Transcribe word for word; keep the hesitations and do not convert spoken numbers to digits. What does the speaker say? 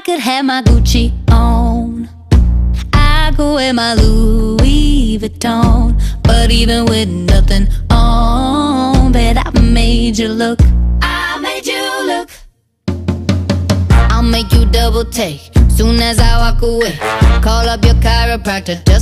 could have my Gucci on, I could wear my Louis Vuitton, but even with nothing on, bet I made you look. I made you look. I'll make you double take soon as I walk away. Call up your chiropractor just